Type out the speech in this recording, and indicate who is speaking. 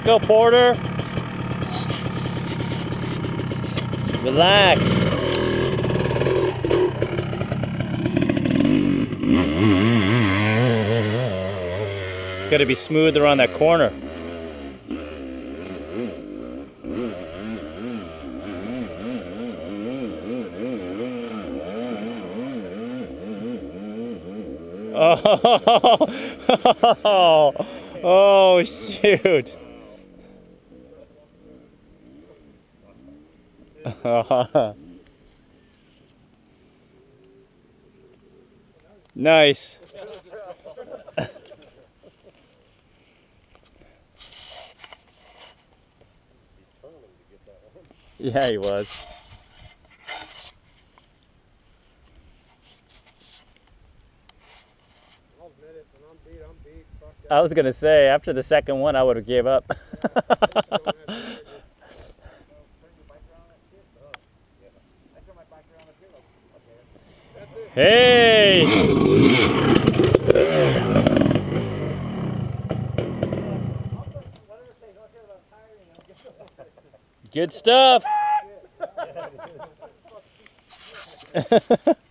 Speaker 1: go, Porter. Relax. It's got to be smoother on that corner. Oh, oh shoot. Nice. Yeah, he was. I was gonna say, after the second one, I would have gave up. Hey! Good stuff.